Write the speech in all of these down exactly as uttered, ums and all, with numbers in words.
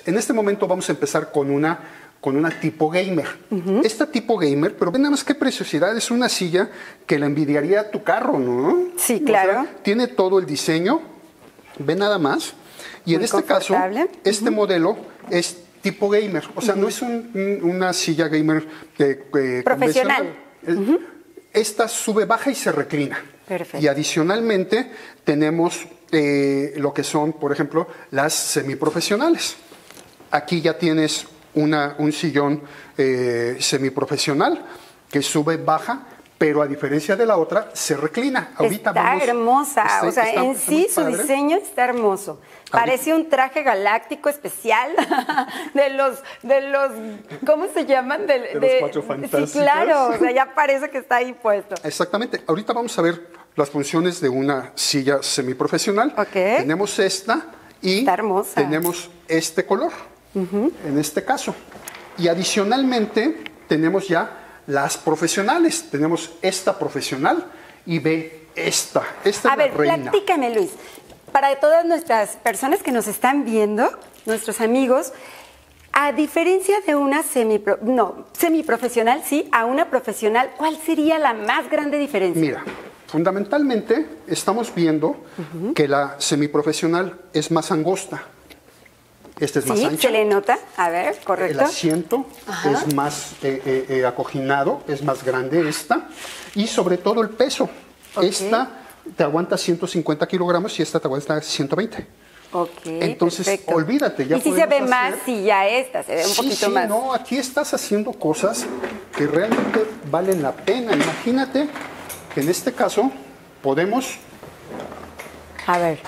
en este momento vamos a empezar con una, con una tipo gamer. Uh-huh. Esta tipo gamer, pero ven nada más qué preciosidad, es una silla que la envidiaría a tu carro, ¿no? Sí, claro. O sea, tiene todo el diseño, ve nada más. Y Muy en este caso, este uh-huh. modelo es tipo gamer, o sea, uh-huh. no es un, una silla gamer eh, eh, profesional. Uh-huh. Esta sube, baja y se reclina. Perfecto. Y adicionalmente tenemos eh, lo que son, por ejemplo, las semiprofesionales. Aquí ya tienes una, un sillón eh, semiprofesional que sube, baja, pero a diferencia de la otra, se reclina. Ahorita está vamos, hermosa, está, o sea, está, en está sí su diseño está hermoso. Parece un traje galáctico especial de los, de los, ¿cómo se llaman? De, de, de los Cuatro Fantásticos. Sí, claro, o sea, ya parece que está ahí puesto. Exactamente. Ahorita vamos a ver las funciones de una silla semiprofesional. Okay. Tenemos esta y está hermosa. tenemos este color, uh-huh. en este caso. Y adicionalmente tenemos ya las profesionales. Tenemos esta profesional y ve esta. Esta a es ver, la reina. platícame, Luis. Para todas nuestras personas que nos están viendo, nuestros amigos, a diferencia de una semipro, no, semiprofesional, sí, a una profesional, ¿cuál sería la más grande diferencia? Mira, fundamentalmente estamos viendo uh-huh. que la semiprofesional es más angosta. Esta es sí, más ancha. se le nota. A ver, correcto. El asiento Ajá. es más eh, eh, eh, acoginado, es más grande esta. Y sobre todo el peso. Okay. Esta te aguanta ciento cincuenta kilogramos y esta te aguanta ciento veinte. Ok, entonces, perfecto. olvídate. Ya y si se ve hacer... más, si ya esta, se ve un sí, poquito sí, más. no, aquí estás haciendo cosas que realmente valen la pena. Imagínate que en este caso podemos... A ver.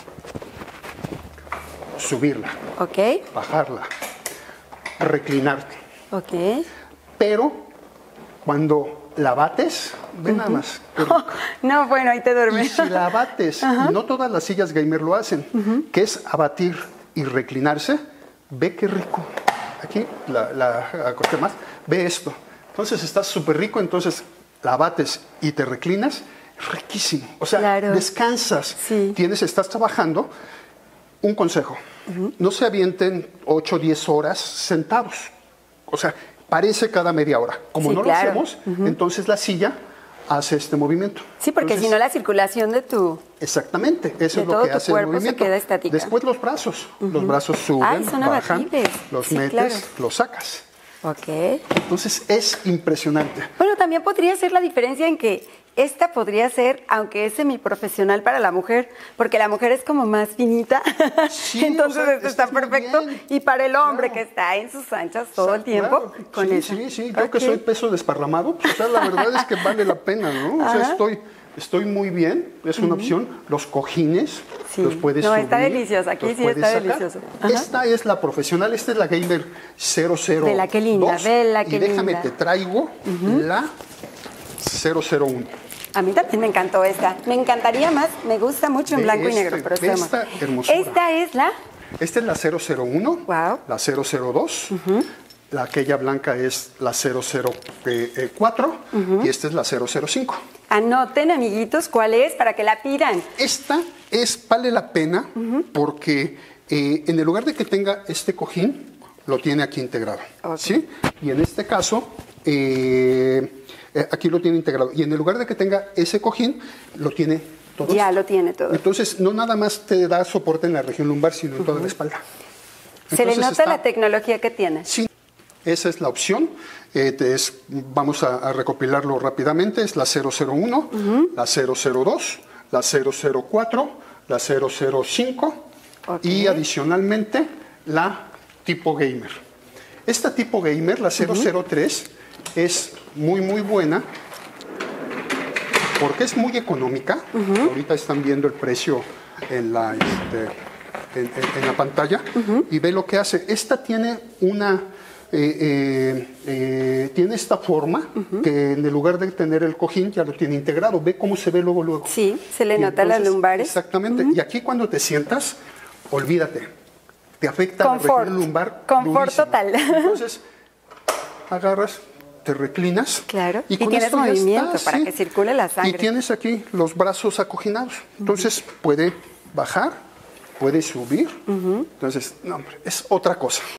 Subirla. Ok. Bajarla. Reclinarte. Ok. Pero cuando la bates, ve uh-huh. nada más. Oh, no, bueno, ahí te duermes. Y si la bates, uh-huh. y no todas las sillas gamer lo hacen, uh-huh. que es abatir y reclinarse, ve qué rico. Aquí la, la acosté más, ve esto. Entonces está súper rico, entonces la bates y te reclinas, riquísimo. O sea, claro. descansas, sí. tienes, estás trabajando. Un consejo, uh-huh. no se avienten ocho o diez horas sentados. O sea, parece cada media hora. Como sí, no claro. lo hacemos, uh-huh. entonces la silla hace este movimiento. Sí, porque entonces, si no la circulación de tu... Exactamente, eso de es lo todo que tu hace cuerpo el movimiento. Se queda estática. Después los brazos. Uh-huh. Los brazos suben, Ay, son bajan, abatibles. los sí, metes, claro. los sacas. Ok. Entonces es impresionante. Bueno, también podría ser la diferencia en que esta podría ser, aunque es semiprofesional para la mujer, porque la mujer es como más finita, sí, entonces o sea, esto está perfecto. Y para el hombre claro. que está en sus anchas todo o sea, el tiempo, claro. con sí, eso. Sí, sí, yo okay. que soy peso desparramado, pues, o sea, la verdad es que vale la pena, ¿no? O sea, estoy, estoy muy bien, es una uh-huh. opción. Los cojines sí. los puedes no, subir. está delicioso, aquí sí está sacar. Delicioso. Ajá. Esta es la profesional, esta es la Gamer cero cero dos. Vela, qué linda, vela, qué y déjame, linda. te traigo uh-huh. la cero cero uno. A mí también me encantó esta. Me encantaría más, me gusta mucho en blanco este, y negro. Pero esta hermosura. Esta es la... Esta es la cero cero uno, wow. la cero cero dos, uh-huh. la aquella blanca es la cero cero cuatro uh-huh. y esta es la cero cero cinco. Anoten, amiguitos, cuál es para que la pidan. Esta es, vale la pena uh-huh. porque eh, en el lugar de que tenga este cojín, lo tiene aquí integrado. Okay. ¿Sí? Y en este caso... Eh, Eh, aquí lo tiene integrado. Y en el lugar de que tenga ese cojín, lo tiene todo. Ya lo tiene todo. Entonces, no nada más te da soporte en la región lumbar, sino en uh-huh. toda la espalda. Se Entonces, le nota está, la tecnología que tiene. Sí, esa es la opción. Eh, es, vamos a, a recopilarlo rápidamente. Es la cero cero uno, uh-huh. la cero cero dos, la cero cero cuatro, la cero cero cinco okay. y adicionalmente la tipo gamer. Esta tipo gamer, la cero cero tres, uh-huh. es muy muy buena porque es muy económica. Uh-huh. Ahorita están viendo el precio en la, este, en, en, en la pantalla uh-huh. y ve lo que hace. Esta tiene una eh, eh, eh, tiene esta forma uh-huh. que en el lugar de tener el cojín ya lo tiene integrado. Ve cómo se ve luego luego. Sí, se le y nota entonces, las lumbares. Exactamente. Uh-huh. Y aquí cuando te sientas, olvídate, te afecta confort, la región lumbar. Confort durísimo. total. Entonces agarras, te reclinas claro. y, y con tienes esto movimiento está, para ¿sí? que circule la sangre. Y tienes aquí los brazos acoginados. Entonces uh-huh. puede bajar, puede subir. Uh-huh. Entonces, no, hombre, es otra cosa.